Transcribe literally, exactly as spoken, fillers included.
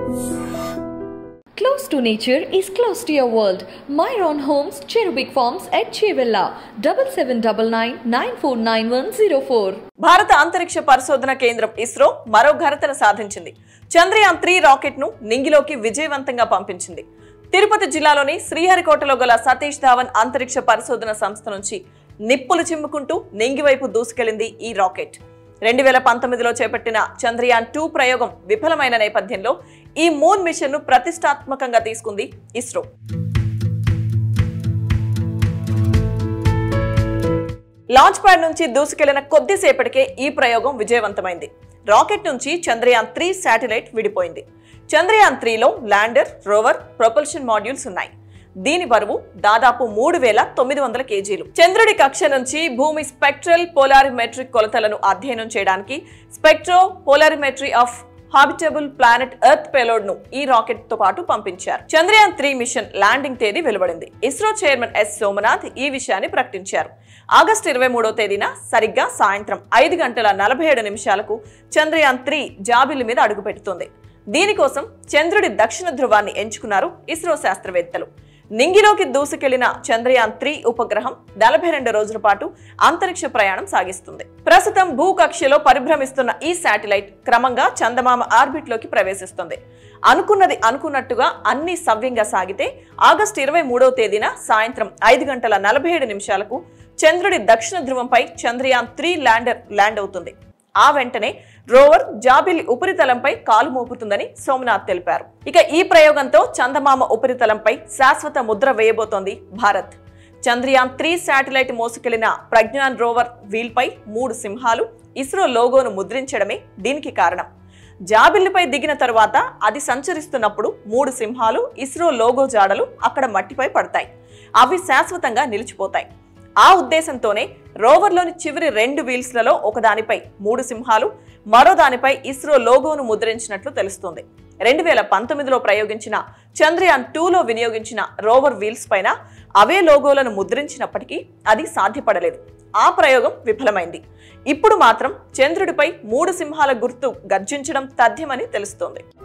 Close to nature is close to your world. Myron Homes, Cherubic Farms at Chevilla, seven seven nine nine, nine four nine one zero four. భారత అంతరిక్ష పరిశోధన కేంద్రం ఇస్రో మరో ఘనతను సాధించింది. Chandrayaan three rocket ను నింగిలోకి విజయవంతంగా పంపించింది. తిరుపతి జిల్లాలోని శ్రీహరికోటలో గల సతీష్ ధావన్ అంతరిక్ష పరిశోధన సంస్థ నుంచి నిప్పులు చిమ్ముకుంటూ నింగి వైపు దూసుకెళ్లింది ఈ రాకెట్. రెండు వేల పంతొమ్మిదిలో చేపట్టిన చంద్రయాన్ టూ ప్రయోగం విఫలమైన నేపథ్యంలో ఈ మూన్ మిషన్ ను ప్రతిష్టాత్మకంగా తీసుకుంది ఇస్రో. లాంచ్ ప్యాడ్ నుంచి దూసుకెళ్లిన కొద్దిసేపటికే ఈ ప్రయోగం విజయవంతమైంది. రాకెట్ నుంచి చంద్రయాన్ త్రీ శాటిలైట్ విడిపోయింది. చంద్రయాన్ త్రీలో ల్యాండర్, రోవర్, ప్రొపల్షన్ మాడ్యూల్స్ ఉన్నాయి. దీని బరువు దాదాపు మూడు వేల తొమ్మిది వందల కేజీలు. చంద్రుడి కక్ష నుంచి భూమి స్పెక్ట్రల్ పోలారిమెట్రిక్ కొలతలను అధ్యయనం చేయడానికి spectropolarimetry of habitable planet earth payload ను ఈ రాకెట్ తో పాటు పంపించారు. చంద్రయాన్ త్రీ మిషన్ ల్యాండింగ్ తేదీ వెలువడింది. ఇస్రో చైర్మన్ ఎస్ సోమనాథ్ ఈ విషయాన్ని ప్రకటించారు. ఆగస్టు ఇరవై మూడో తేదీన సరిగ్గా సాయంత్రం ఐదు గంటల నలభై ఏడు నిమిషాలకు చంద్రయాన్ త్రీ జాబిల్లి మీద అడుగుపెడుతుంది. దీనికోసం చంద్రుడి దక్షిణ ధ్రువాన్ని ఎంచుకున్నారు ఇస్రో శాస్త్రవేత్తలు. నింగిలోకి దూసుకెళ్లిన చంద్రయాన్ త్రీ ఉపగ్రహం నలభై రెండు రోజుల పాటు అంతరిక్ష ప్రయాణం సాగిస్తుంది. ప్రస్తుతం భూకక్షలో పరిభ్రమిస్తున్న ఈ శాటిలైట్ క్రమంగా చందమామ ఆర్బిట్ లోకి ప్రవేశిస్తుంది. అనుకున్నది అనుకున్నట్టుగా అన్ని సవ్యంగా సాగితే ఆగస్టు ఇరవై మూడవ తేదీన సాయంత్రం ఐదు గంటల నలభై ఏడు నిమిషాలకు చంద్రుడి దక్షిణ ధ్రువంపై చంద్రయాన్ త్రీ ల్యాండర్ ల్యాండ్ అవుతుంది. ఆ వెంటనే రోవర్ జాబిలి ఉపరితలంపై కాలు మోపుతుందని సోమనాథ్ తెలిపారు. ఇక ఈ ప్రయోగంతో చందమామ ఉపరితలంపై శాశ్వత ముద్ర వేయబోతోంది భారత్. చంద్రయాన్ త్రీ శాటిలైట్ మోసుకెళ్లిన ప్రజ్ఞాన్ రోవర్ వీల్ పై మూడు సింహాలు ఇస్రో లోగోను ముద్రించడమే దీనికి కారణం. జాబిల్లిపై దిగిన తరువాత అది సంచరిస్తున్నప్పుడు మూడు సింహాలు ఇస్రో లోగో జాడలు అక్కడ మట్టిపై పడతాయి. అవి శాశ్వతంగా నిలిచిపోతాయి. ఆ ఉద్దేశంతోనే రోవర్లోని చివరి రెండు వీల్స్లలో ఒకదానిపై మూడు సింహాలు, మరో దానిపై ఇస్రో లోగోను ముద్రించినట్లు తెలుస్తోంది. రెండు వేల పంతొమ్మిదిలో ప్రయోగించిన చంద్రయాన్ టూలో వినియోగించిన రోవర్ వీల్స్ పైన అవే లోగోలను ముద్రించినప్పటికీ అది సాధ్యపడలేదు. ఆ ప్రయోగం విఫలమైంది. ఇప్పుడు మాత్రం చంద్రుడిపై మూడు సింహాల గుర్తు గర్జించడం తథ్యమని తెలుస్తోంది.